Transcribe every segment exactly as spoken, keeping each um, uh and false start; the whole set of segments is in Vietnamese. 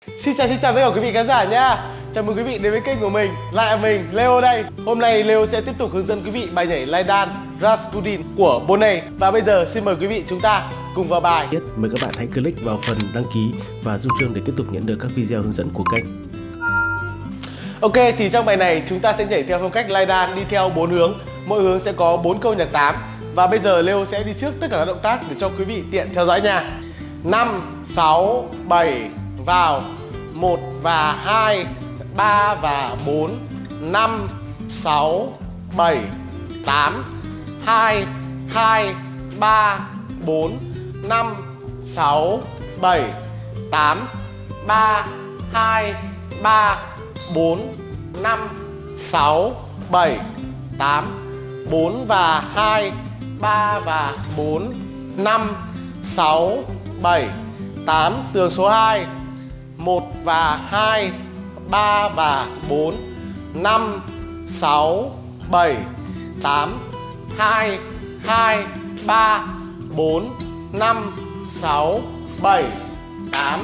Xin chào xin chào tất cả quý vị khán giả nha. Chào mừng quý vị đến với kênh của mình. Lại là mình, Leo đây. Hôm nay Leo sẽ tiếp tục hướng dẫn quý vị bài nhảy Laidan Rasputin của Boney. Và bây giờ xin mời quý vị chúng ta cùng vào bài. Mời các bạn hãy click vào phần đăng ký và rung chuông để tiếp tục nhận được các video hướng dẫn của kênh. Ok, thì trong bài này chúng ta sẽ nhảy theo phong cách Laidan, đi theo bốn hướng. Mỗi hướng sẽ có bốn câu nhạc tám. Và bây giờ Leo sẽ đi trước tất cả các động tác để cho quý vị tiện theo dõi nha. Năm, sáu, bảy, vào. Một và hai, ba và bốn, năm, sáu, bảy, tám, hai, hai, ba, bốn, năm, sáu, bảy, tám, ba, hai, ba, bốn, năm, sáu, bảy, tám, bốn và hai, ba và bốn, năm, sáu, bảy, tám. Tường số hai. một và hai, ba và bốn, năm, sáu, bảy, tám, hai, hai, ba, bốn, năm, sáu, bảy, tám,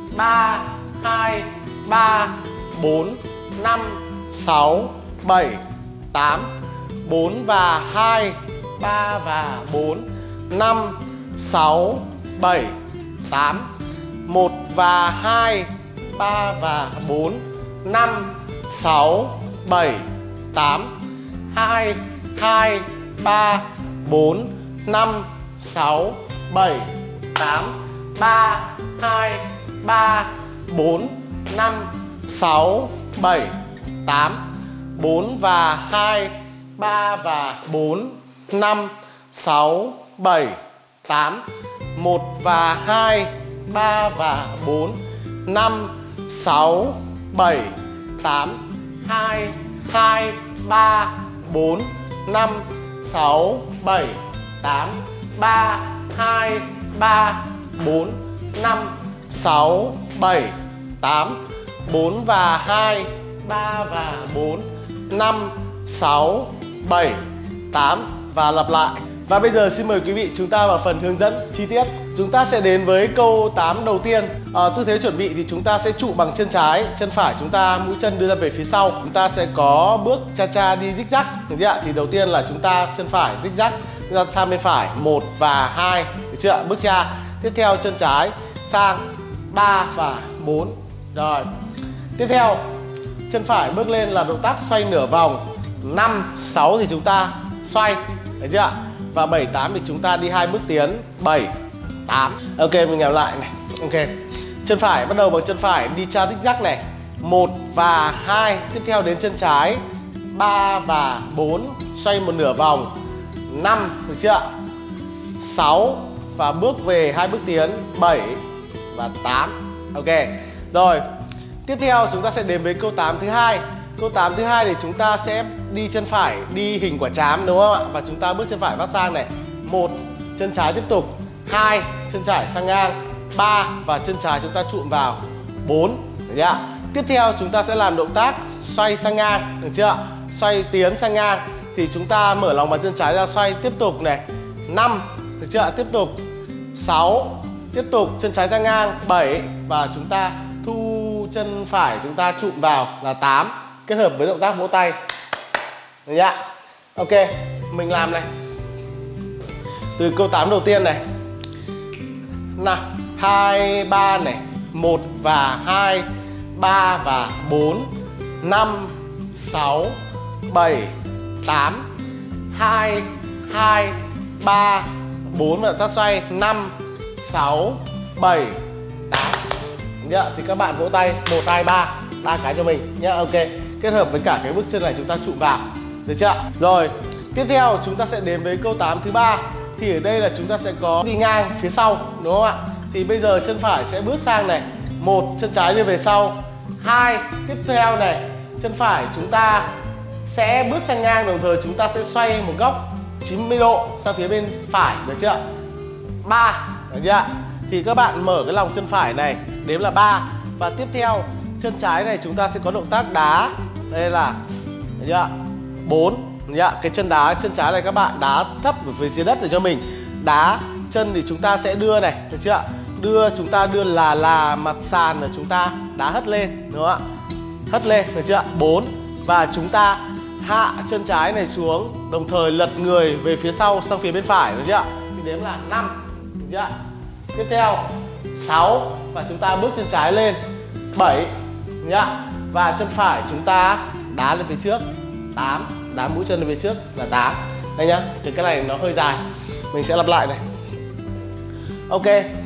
ba, hai, ba, bốn, năm, sáu, bảy, tám, bốn và hai, ba và bốn, năm, sáu, bảy, tám, một và hai, ba và bốn, năm, sáu, bảy, tám, hai, hai, ba, bốn, năm, sáu, bảy, tám, ba, hai, ba, bốn, năm, sáu, bảy, tám, bốn và hai, ba và bốn, năm, sáu, bảy, tám, một và hai, ba và bốn, năm, sáu, bảy, tám, hai, hai, ba, bốn, năm, sáu, bảy, tám, ba, hai, ba, bốn, năm, sáu, bảy, tám, bốn và hai, ba và bốn, năm, sáu, bảy, tám và lặp lại. Và bây giờ xin mời quý vị chúng ta vào phần hướng dẫn chi tiết. Chúng ta sẽ đến với câu tám đầu tiên. à, Tư thế chuẩn bị thì chúng ta sẽ trụ bằng chân trái, chân phải chúng ta mũi chân đưa ra về phía sau. Chúng ta sẽ có bước cha cha đi zig zag. Được chưa? Thì đầu tiên là chúng ta chân phải zig zag ra sang bên phải, một và hai, được chưa? Bước cha. Tiếp theo chân trái sang ba và bốn. Rồi. Tiếp theo chân phải bước lên là động tác xoay nửa vòng. Năm, sáu thì chúng ta xoay, được chưa? Và bảy, tám thì chúng ta đi hai bước tiến, bảy, tám. Ok, mình làm lại này. Ok. Chân phải bắt đầu bằng chân phải đi cha zig zag này. một và hai, tiếp theo đến chân trái ba và bốn, xoay một nửa vòng. năm, được chưa? sáu và bước về hai bước tiến, bảy và tám. Ok. Rồi. Tiếp theo chúng ta sẽ đến với câu tám thứ hai. Câu tám thứ hai thì chúng ta sẽ đi chân phải đi hình quả trám, đúng không ạ? Và chúng ta bước chân phải vắt sang này. một, chân trái tiếp tục. hai, chân trái sang ngang. ba và chân trái chúng ta chụm vào. bốn, được chưa? Tiếp theo chúng ta sẽ làm động tác xoay sang ngang, được chưa? Xoay tiến sang ngang thì chúng ta mở lòng bàn chân trái ra xoay tiếp tục này. năm, được chưa? Tiếp tục. sáu, tiếp tục chân trái sang ngang. bảy và chúng ta thu chân phải chúng ta chụm vào là tám, kết hợp với động tác vỗ tay. Được chưa? Ok, mình làm này. Từ câu tám đầu tiên này. Nào, hai, ba này, một và hai, ba và bốn, năm, sáu, bảy, tám, hai, hai, ba, bốn và động tác xoay, năm, sáu, bảy, tám. Nhá, thì các bạn vỗ tay một, hai, ba, ba cái cho mình nhá. Ok, kết hợp với cả cái bước chân này chúng ta chụm vào, được chưa? Rồi, tiếp theo chúng ta sẽ đến với câu tám thứ ba. Thì ở đây là chúng ta sẽ có đi ngang phía sau, đúng không ạ? Thì bây giờ chân phải sẽ bước sang này. một, chân trái đi về sau. hai, tiếp theo này, chân phải chúng ta sẽ bước sang ngang, đồng thời chúng ta sẽ xoay một góc chín mươi độ sang phía bên phải, được chưa? ba, được chưa? Thì các bạn mở cái lòng chân phải này, đếm là ba. Và tiếp theo chân trái này chúng ta sẽ có động tác đá. Đây là, được chưa? bốn. Cái chân đá, chân trái này các bạn đá thấp ở phía dưới đất để cho mình. Đá chân thì chúng ta sẽ đưa này, được chưa? đưa chúng ta đưa là là mặt sàn là chúng ta đá hất lên, đúng không ạ? Hất lên, được chưa? bốn. Và chúng ta hạ chân trái này xuống, đồng thời lật người về phía sau sang phía bên phải, được chưa? Thì đếm là năm, được chưa? Tiếp theo sáu và chúng ta bước chân trái lên, bảy nhá. Và chân phải chúng ta đá lên phía trước, tám, đá mũi chân lên phía trước là tám. Đây nhá, thì cái này nó hơi dài, mình sẽ lặp lại này. Ok,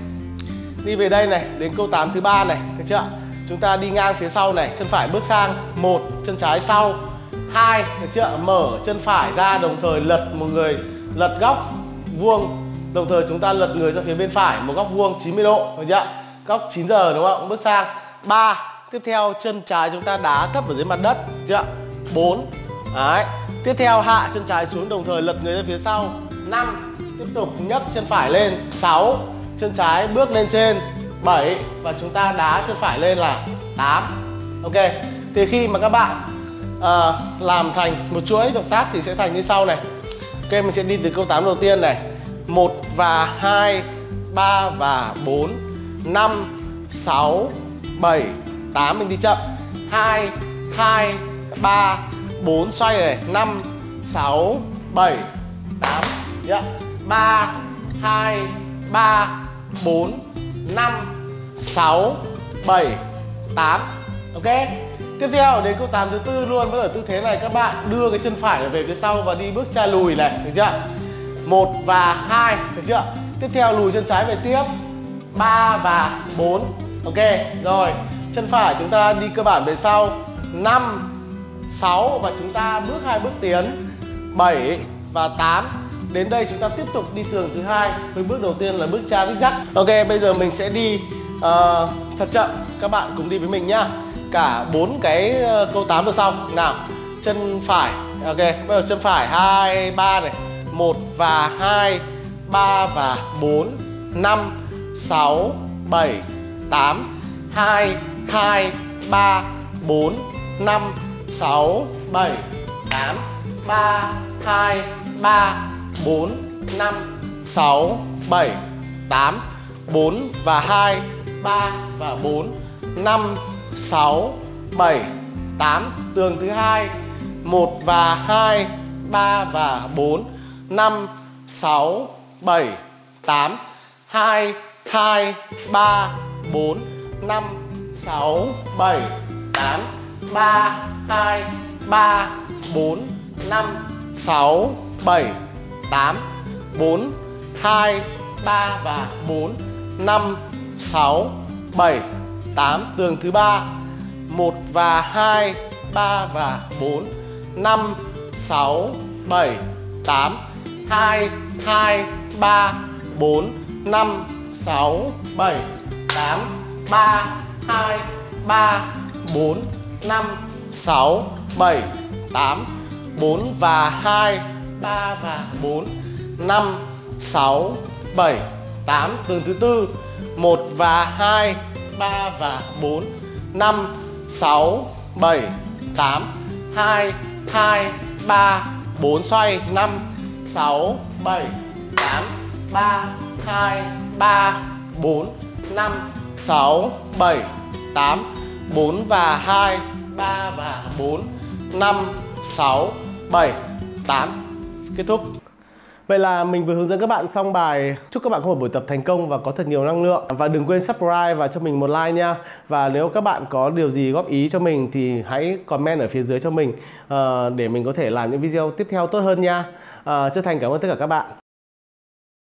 đi về đây này, đến câu tám thứ ba này, được chưa? Chúng ta đi ngang phía sau này, chân phải bước sang, một, chân trái sau, hai, được chưa? Mở chân phải ra, đồng thời lật một người, lật góc vuông, đồng thời chúng ta lật người ra phía bên phải, một góc vuông chín mươi độ, được chưa? Góc chín giờ, đúng không? Bước sang. ba, tiếp theo chân trái chúng ta đá thấp ở dưới mặt đất, được chưa? bốn. Đấy. Tiếp theo hạ chân trái xuống, đồng thời lật người ra phía sau. năm, tiếp tục nhấc chân phải lên. sáu, chân trái bước lên trên. bảy, và chúng ta đá chân phải lên là tám. Ok, thì khi mà các bạn à, làm thành một chuỗi động tác thì sẽ thành như sau này. Ok, mình sẽ đi từ câu tám đầu tiên này. một và hai, ba và bốn, năm, sáu, bảy, tám, mình đi chậm. hai, hai, ba, bốn, xoay này. năm, sáu, bảy, tám. Yeah. ba, hai, ba, bốn, năm, sáu, bảy, tám. Ok. Tiếp theo đến câu tám thứ tư luôn, vẫn ở tư thế này, các bạn đưa cái chân phải về phía sau và đi bước cha lùi này, được chưa? một và hai, được chưa? Tiếp theo lùi chân trái về tiếp. ba và bốn. Ok, rồi. Chân phải chúng ta đi cơ bản về sau. năm, sáu và chúng ta bước hai bước tiến. bảy và tám. Đến đây chúng ta tiếp tục đi tường thứ hai với bước đầu tiên là bước cha zigzag. Ok, bây giờ mình sẽ đi uh, thật chậm, các bạn cùng đi với mình nhá. Cả bốn cái uh, câu tám vừa xong. Nào, chân phải. Ok, bây giờ chân phải hai, ba này. một và hai, ba và bốn, năm, sáu, bảy, tám. hai, hai, ba, bốn, năm, sáu, bảy, tám. ba, hai, ba, bốn, năm, sáu, bảy, tám. bốn và hai, ba và bốn, năm, sáu, bảy, tám. Tường thứ hai. một và hai, ba và bốn, năm, sáu, bảy, tám. hai, hai, ba, bốn, năm, sáu, bảy, tám. ba, hai, ba, bốn, năm, sáu, bảy, tám. bốn, hai, ba và bốn, năm, sáu, bảy, tám. Tường thứ ba. một và hai, ba và bốn, năm, sáu, bảy, tám. hai, hai, ba, bốn, năm, sáu, bảy, tám. ba, hai, ba, bốn, năm, sáu, bảy, tám. bốn và hai, ba và bốn, năm, sáu, bảy, tám. Tường thứ tư. một và hai, ba và bốn, năm, sáu, bảy, tám. hai, hai, ba, bốn, xoay. năm, sáu, bảy, tám. ba, hai, ba, bốn, năm, sáu, bảy, tám. bốn và hai, ba và bốn, năm, sáu, bảy, tám. Kết thúc. Vậy là mình vừa hướng dẫn các bạn xong bài. Chúc các bạn có một buổi tập thành công và có thật nhiều năng lượng. Và đừng quên subscribe và cho mình một like nha. Và nếu các bạn có điều gì góp ý cho mình thì hãy comment ở phía dưới cho mình, uh, để mình có thể làm những video tiếp theo tốt hơn nha. uh, Chân thành cảm ơn tất cả các bạn.